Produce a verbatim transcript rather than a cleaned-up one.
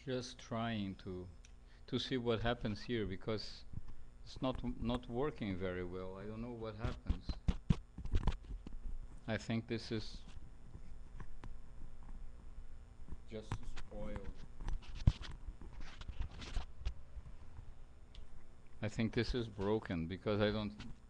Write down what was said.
Just trying to to see what happens here because it's not not working very well. I don't know what happens. I think this is just spoiled. I think this is broken because I don't